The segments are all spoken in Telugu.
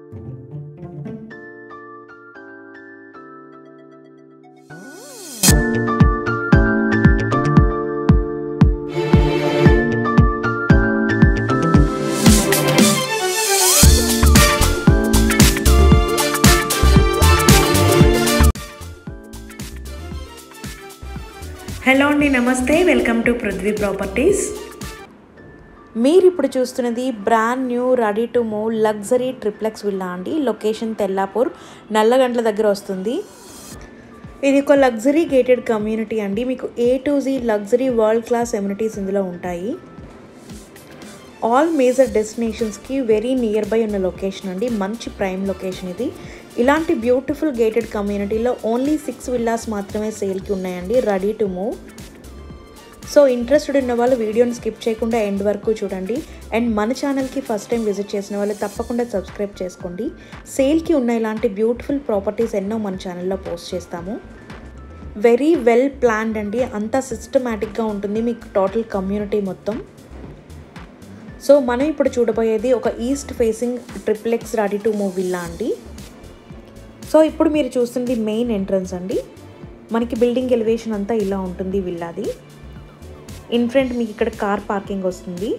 హలో అండి, నమస్తే. Welcome to Prithvi properties. మీరు ఇప్పుడు చూస్తున్నది brand new ready to move luxury triplex villa అండి. లొకేషన్ తెల్లాపూర్, నల్లగండ్ల దగ్గర వస్తుంది. ఇది ఒక లగ్జరీ గేటెడ్ కమ్యూనిటీ అండి. మీకు A to Z luxury world class amenities ఇందులో ఉంటాయి. ఆల్ మేజర్ డెస్టినేషన్స్కి వెరీ నియర్ బై ఉన్న లొకేషన్ అండి. మంచి ప్రైమ్ లొకేషన్ ఇది. ఇలాంటి బ్యూటిఫుల్ గేటెడ్ కమ్యూనిటీలో ఓన్లీ 6 విల్లాస్ మాత్రమే సేల్కి ఉన్నాయండి, ready to move. So interested ఉన్న వాళ్ళు వీడియోని స్కిప్ చేయకుండా ఎండ్ వరకు చూడండి. అండ్ మన ఛానల్కి ఫస్ట్ టైం విజిట్ చేసిన వాళ్ళు తప్పకుండా సబ్స్క్రైబ్ చేసుకోండి. సేల్కి ఉన్న ఇలాంటి బ్యూటిఫుల్ ప్రాపర్టీస్ ఎన్నో మన ఛానల్లో పోస్ట్ చేస్తాము. వెరీ వెల్ ప్లాన్డ్ అండి. అంతా సిస్టమేటిక్గా ఉంటుంది మీకు టోటల్ కమ్యూనిటీ మొత్తం. సో మనం ఇప్పుడు చూడబోయేది ఒక east facing triplex ready to move villa అండి. సో ఇప్పుడు మీరు చూస్తుంది మెయిన్ ఎంట్రన్స్ అండి. మనకి బిల్డింగ్ ఎలివేషన్ అంతా ఇలా ఉంటుంది విల్లాది. ఇన్ ఫ్రంట్ మీకు ఇక్కడ కార్ పార్కింగ్ వస్తుంది.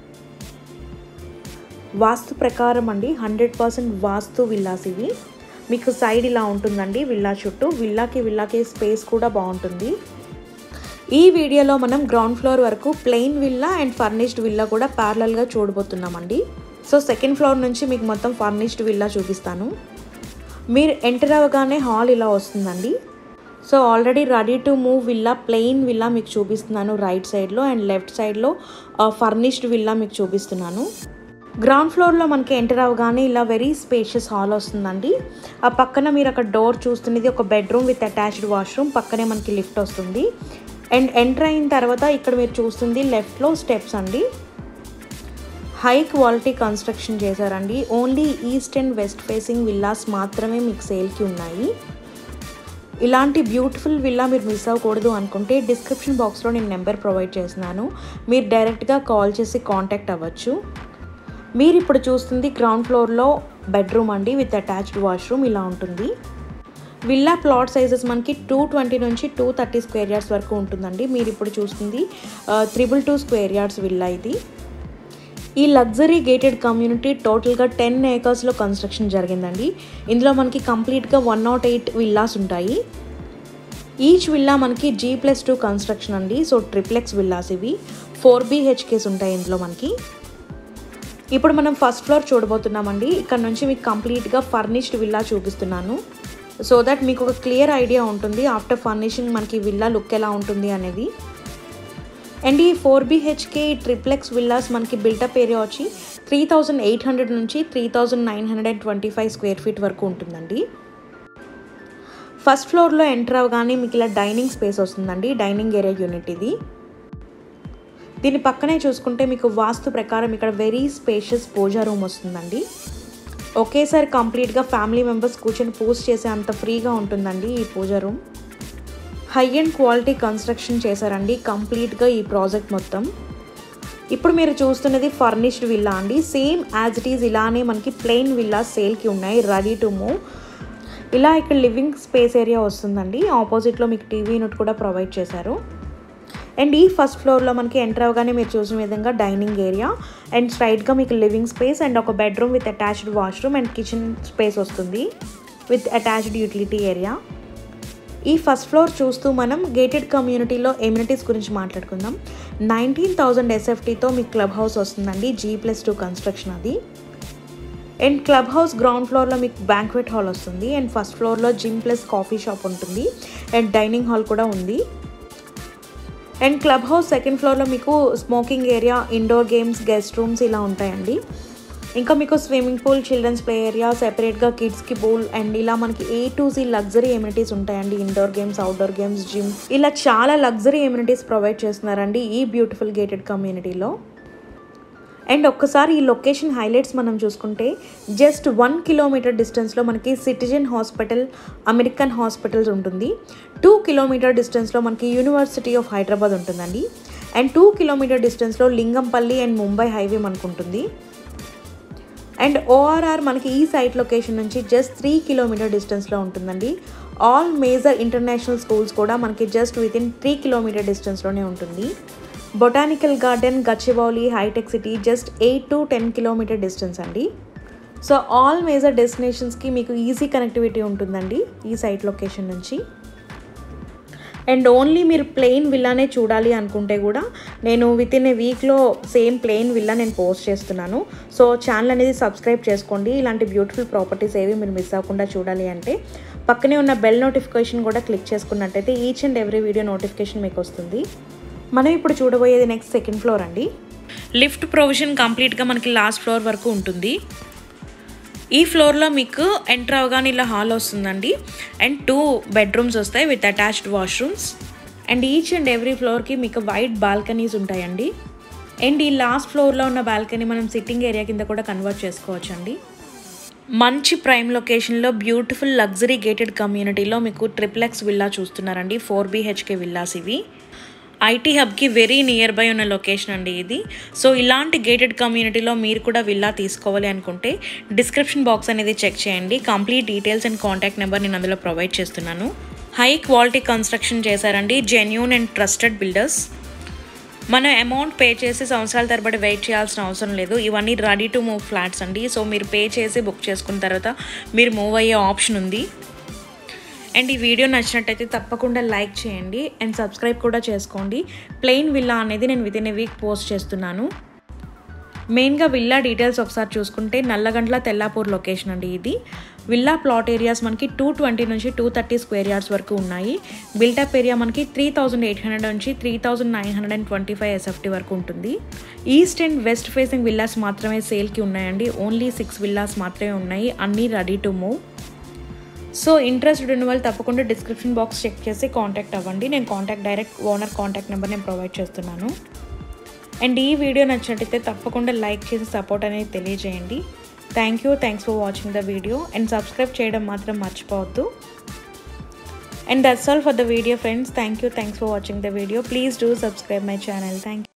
వాస్తు ప్రకారం అండి 100% వాస్తు విల్లాస్ ఇవి. మీకు సైడ్ ఇలా ఉంటుందండి విల్లా చుట్టూ. విల్లాకి స్పేస్ కూడా బాగుంటుంది. ఈ వీడియోలో మనం గ్రౌండ్ ఫ్లోర్ వరకు plain villa and furnished villa కూడా ప్యారలల్గా చూడబోతున్నామండి. సో సెకండ్ ఫ్లోర్ నుంచి మీకు మొత్తం ఫర్నిష్డ్ విల్లా చూపిస్తాను. మీరు ఎంటర్ అవ్వగానే హాల్ ఇలా వస్తుందండి. So already ready to move villa plain villa మీకు చూపిస్తున్నాను రైట్ సైడ్లో, అండ్ లెఫ్ట్ సైడ్లో ఫర్నిష్డ్ విల్లా మీకు చూపిస్తున్నాను. గ్రౌండ్ ఫ్లోర్లో మనకి ఎంటర్ అవ్వగానే ఇలా వెరీ స్పేషియస్ హాల్ వస్తుందండి. ఆ పక్కన మీరు అక్కడ డోర్ చూస్తున్నది ఒక బెడ్రూమ్ విత్ అటాచ్డ్ వాష్రూమ్. పక్కనే మనకి లిఫ్ట్ వస్తుంది. అండ్ ఎంటర్ అయిన తర్వాత ఇక్కడ మీరు చూస్తుంది లెఫ్ట్లో స్టెప్స్ అండి. హై క్వాలిటీ కన్స్ట్రక్షన్ చేశారండి. Only east and west facing villas మాత్రమే మీకు సేల్కి ఉన్నాయి. ఇలాంటి బ్యూటిఫుల్ విల్లా మీరు మిస్ అవ్వకూడదు అనుకుంటే డిస్క్రిప్షన్ బాక్స్లో నేను నెంబర్ ప్రొవైడ్ చేస్తున్నాను. మీరు డైరెక్ట్గా కాల్ చేసి కాంటాక్ట్ అవ్వచ్చు. మీరు ఇప్పుడు చూస్తుంది గ్రౌండ్ ఫ్లోర్లో బెడ్రూమ్ అండి విత్ అటాచ్డ్ వాష్రూమ్ ఇలా ఉంటుంది. విల్లా ప్లాట్ సైజెస్ మనకి 220 నుంచి 230 స్క్వేర్ యార్డ్స్ వరకు ఉంటుందండి. మీరు ఇప్పుడు చూస్తుంది 222 స్క్వేర్ యార్డ్స్ విల్లా ఇది. ఈ లగ్జరీ గేటెడ్ కమ్యూనిటీ టోటల్గా 10 ఏకర్స్లో కన్స్ట్రక్షన్ జరిగిందండి. ఇందులో మనకి కంప్లీట్గా 108 విల్లాస్ ఉంటాయి. ఈచ్ విల్లా మనకి G+2 కన్స్ట్రక్షన్ అండి. సో ట్రిప్లెక్స్ విల్లాస్ ఇవి. 4 BHKs ఉంటాయి ఇందులో మనకి. ఇప్పుడు మనం ఫస్ట్ ఫ్లోర్ చూడబోతున్నామండి. ఇక్కడ నుంచి మీకు కంప్లీట్గా ఫర్నిష్డ్ విల్లా చూపిస్తున్నాను. సో దట్ మీకు ఒక క్లియర్ ఐడియా ఉంటుంది ఆఫ్టర్ ఫర్నిషింగ్ మనకి విల్లా లుక్ ఎలా ఉంటుంది అనేది. అండ్ ఈ 4 BHK ట్రిప్లెక్స్ విల్లాస్ మనకి బిల్టప్ ఏరియా వచ్చి 3800 నుంచి 3925 స్క్వేర్ ఫీట్ వరకు ఉంటుందండి. ఫస్ట్ ఫ్లోర్లో ఎంటర్ అవ్వగానే మీకు ఇలా డైనింగ్ స్పేస్ వస్తుందండి. డైనింగ్ ఏరియా యూనిట్ ఇది. దీని పక్కనే చూసుకుంటే మీకు వాస్తు ప్రకారం ఇక్కడ వెరీ స్పేషియస్ పూజా రూమ్ వస్తుందండి. ఒకేసారి కంప్లీట్గా ఫ్యామిలీ మెంబర్స్ కూర్చొని పూజ చేసే అంత ఫ్రీగా ఉంటుందండి ఈ puja room. High and quality construction చేశారండి కంప్లీట్గా ఈ ప్రాజెక్ట్ మొత్తం. ఇప్పుడు మీరు చూస్తున్నది ఫర్నిష్డ్ విల్లా అండి. సేమ్ యాజ్ ఇట్ ఈజ్ ఇలానే మనకి ప్లెయిన్ విల్లా సేల్కి ఉన్నాయి రెడీ టు మూవ్. ఇలా ఇక్కడ లివింగ్ స్పేస్ ఏరియా వస్తుందండి. ఆపోజిట్లో మీకు టీవీ యూనిట్ కూడా ప్రొవైడ్ చేశారు. అండ్ ఈ ఫస్ట్ ఫ్లోర్లో మనకి ఎంటర్ అవ్వగానే మీరు చూసిన విధంగా డైనింగ్ ఏరియా అండ్ స్ట్రైట్గా మీకు లివింగ్ స్పేస్ అండ్ ఒక bedroom with attached washroom and kitchen space వస్తుంది విత్ అటాచ్డ్ యూటిలిటీ ఏరియా. ఈ ఫస్ట్ ఫ్లోర్ చూస్తూ మనం గేటెడ్ కమ్యూనిటీలో ఎమ్యూనిటీస్ గురించి మాట్లాడుకుందాం. 19,000 SFTతో మీకు క్లబ్ హౌస్ వస్తుందండి. G+2 కన్స్ట్రక్షన్ అది. అండ్ క్లబ్ హౌస్ గ్రౌండ్ ఫ్లోర్లో మీకు బ్యాంక్వెట్ హాల్ వస్తుంది. అండ్ ఫస్ట్ ఫ్లోర్లో జిమ్ ప్లస్ కాఫీ షాప్ ఉంటుంది. అండ్ డైనింగ్ హాల్ కూడా ఉంది. అండ్ క్లబ్ హౌస్ సెకండ్ ఫ్లోర్లో మీకు smoking area, indoor games, guest rooms ఇలా ఉంటాయండి. ఇంకా మీకు swimming pool, children's play area, సెపరేట్గా కిడ్స్కి పూల్ అండ్ ఇలా మనకి A to Z luxury amenities ఉంటాయండి. Indoor games, outdoor games, gym ఇలా చాలా లగ్జరీ ఎమ్యూనిటీస్ ప్రొవైడ్ చేస్తున్నారండి ఈ బ్యూటిఫుల్ గేటెడ్ కమ్యూనిటీలో. అండ్ ఒక్కసారి ఈ లొకేషన్ హైలైట్స్ మనం చూసుకుంటే జస్ట్ 1 కిలోమీటర్ డిస్టెన్స్లో మనకి సిటిజన్ హాస్పిటల్, అమెరికన్ హాస్పిటల్స్ ఉంటుంది. 2 కిలోమీటర్ డిస్టెన్స్లో మనకి యూనివర్సిటీ ఆఫ్ హైదరాబాద్ ఉంటుందండి. అండ్ 2 కిలోమీటర్ డిస్టెన్స్లో లింగంపల్లి అండ్ ముంబై హైవే మనకు ఉంటుంది. అండ్ ఓఆర్ఆర్ మనకి ఈ సైట్ లొకేషన్ నుంచి జస్ట్ 3 కిలోమీటర్ డిస్టెన్స్లో ఉంటుందండి. ఆల్ మేజర్ ఇంటర్నేషనల్ స్కూల్స్ కూడా మనకి జస్ట్ వితిన్ 3 కిలోమీటర్ డిస్టెన్స్లోనే ఉంటుంది. బొటానికల్ గార్డెన్, గచ్చిబౌలి, హైటెక్ City just 8 to 10 kilometre distance అండి. సో ఆల్ మేజర్ డెస్టినేషన్స్కి మీకు ఈజీ కనెక్టివిటీ ఉంటుందండి ఈ సైట్ లొకేషన్ నుంచి. అండ్ ఓన్లీ మీరు ప్లెయిన్ విల్లానే చూడాలి అనుకుంటే కూడా నేను వితిన్ ఏ వీక్లో సేమ్ ప్లెయిన్ విల్లా నేను పోస్ట్ చేస్తున్నాను. సో ఛానల్ అనేది సబ్స్క్రైబ్ చేసుకోండి. ఇలాంటి బ్యూటిఫుల్ ప్రాపర్టీస్ ఏవి మీరు మిస్ అవ్వకుండా చూడాలి అంటే పక్కనే ఉన్న బెల్ నోటిఫికేషన్ కూడా క్లిక్ చేసుకున్నట్టయితే each and every video notification మీకు వస్తుంది. మనం ఇప్పుడు చూడబోయేది నెక్స్ట్ సెకండ్ ఫ్లోర్ అండి. లిఫ్ట్ ప్రొవిజన్ కంప్లీట్గా మనకి లాస్ట్ ఫ్లోర్ వరకు ఉంటుంది. ఈ ఫ్లోర్లో మీకు ఎంటర్ అవగానే ఇలా హాల్ వస్తుందండి. అండ్ 2 బెడ్రూమ్స్ వస్తాయి with attached washrooms. And each and every ఫ్లోర్కి మీకు వైడ్ బాల్కనీస్ ఉంటాయండి. అండ్ ఈ లాస్ట్ ఫ్లోర్లో ఉన్న బాల్కనీ మనం సిట్టింగ్ ఏరియా కింద కూడా కన్వర్ట్ చేసుకోవచ్చు అండి. మంచి ప్రైమ్ లొకేషన్లో బ్యూటిఫుల్ లగ్జరీ గేటెడ్ కమ్యూనిటీలో మీకు ట్రిప్లెక్స్ విల్లా చూస్తున్నారండి. 4 BHK విల్లాస్ ఇవి. ఐటీ హబ్కి వెరీ నియర్ బై ఉన్న లొకేషన్ అండి ఇది. సో ఇలాంటి గేటెడ్ కమ్యూనిటీలో మీరు కూడా విల్లా తీసుకోవాలి అనుకుంటే డిస్క్రిప్షన్ బాక్స్ అనేది చెక్ చేయండి. Complete details and contact number నేను అందులో ప్రొవైడ్ చేస్తున్నాను. హై క్వాలిటీ కన్స్ట్రక్షన్ చేశారండి. Genuine and trusted builders. మనం అమౌంట్ పే చేసి సంవత్సరాల తరబడి వెయిట్ చేయాల్సిన అవసరం లేదు. ఇవన్నీ రెడీ టు మూవ్ ఫ్లాట్స్ అండి. సో మీరు పే చేసి బుక్ చేసుకున్న తర్వాత మీరు మూవ్ అయ్యే ఆప్షన్ ఉంది. అండ్ ఈ వీడియో నచ్చినట్టయితే తప్పకుండా లైక్ చేయండి అండ్ సబ్స్క్రైబ్ కూడా చేసుకోండి. ప్లెయిన్ విల్లా అనేది నేను వితిన్ ఏ వీక్ పోస్ట్ చేస్తున్నాను. మెయిన్గా విల్లా డీటెయిల్స్ ఒకసారి చూసుకుంటే నల్లగండ్ల తెల్లాపూర్ లొకేషన్ అండి ఇది. విల్లా ప్లాట్ ఏరియాస్ మనకి 220 నుంచి 230 స్క్వేర్ యార్డ్స్ వరకు ఉన్నాయి. బిల్టప్ ఏరియా మనకి 3800 నుంచి 3925 SFT వరకు ఉంటుంది. East and west facing villas మాత్రమే సేల్కి ఉన్నాయండి. ఓన్లీ 6 విల్లాస్ మాత్రమే ఉన్నాయి. అన్నీ ready to move. So interested ఉన్న వాళ్ళు తప్పకుండా డిస్క్రిప్షన్ బాక్స్ చెక్ చేసి కాంటాక్ట్ అవ్వండి. నేను డైరెక్ట్ ఓనర్ కాంటాక్ట్ నెంబర్ నేను ప్రొవైడ్ చేస్తున్నాను. అండ్ ఈ వీడియో నచ్చినట్టయితే తప్పకుండా లైక్ చేసి సపోర్ట్ అనేది తెలియజేయండి. Thanks for watching the video and subscribe చేయడం మాత్రం మర్చిపోవద్దు. And that's all for the video friends. Thanks for watching the video. Please do subscribe my channel. Thank you.